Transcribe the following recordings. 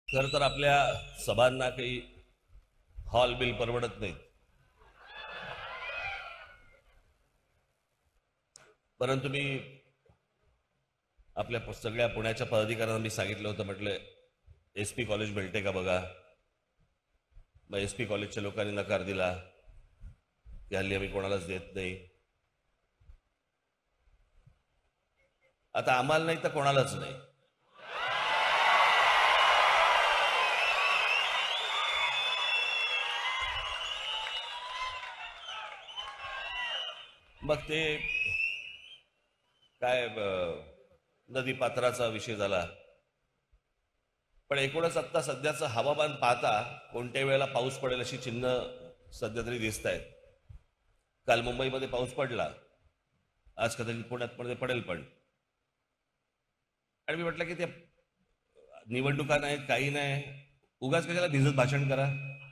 खरं तर आपल्या सभांना काही हॉल बिल परवडत नाही, परंतु मी आपल्या सगळ्या पुण्याच्या पदाधिकाऱ्यांना मी सांगितलं होतं, म्हटलं एसपी कॉलेज मिळते का बघा. मग एसपी कॉलेजच्या लोकांनी नकार दिला की हल्ली आम्ही कोणालाच देत नाही. आता आम्हाला नाही तर कोणालाच नाही. मग ते काय नदी पात्राचा विषय झाला. पण एकूणच आता सध्याचं हवामान पाहता कोणत्या वेळेला पाऊस पडेल अशी चिन्ह सध्या तरी दिसत आहेत. काल मुंबईमध्ये पाऊस पडला, आज कदाचित पुण्यात मध्ये पडेल पण. आणि मी म्हटलं की ते निवडणुका नाहीत, काही नाही, उगाच कशाला भिजत भाषण करा.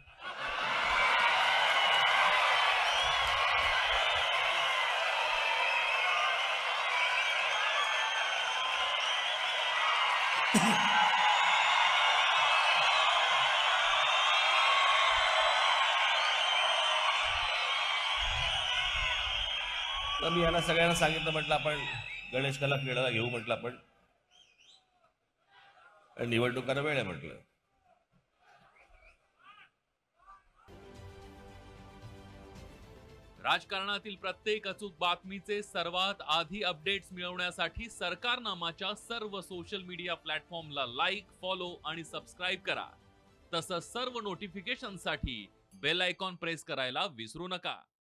तर मी यांना सगळ्यांना सांगितलं, म्हटलं आपण गणेश कला क्रीडाला घेऊ, म्हटलं आपण निवडणुकांना वेळ आहे म्हटलं. राजकारणातील प्रत्येक अचूक बातमीचे सर्वात आधी अपडेट्स मिळवण्यासाठी सरकारनामाच्या सर्व सोशल मीडिया प्लॅटफॉर्मला लाईक, फॉलो आणि सबस्क्राईब करा. तसंच सर्व नोटिफिकेशनसाठी बेल आयकॉन प्रेस करायला विसरू नका.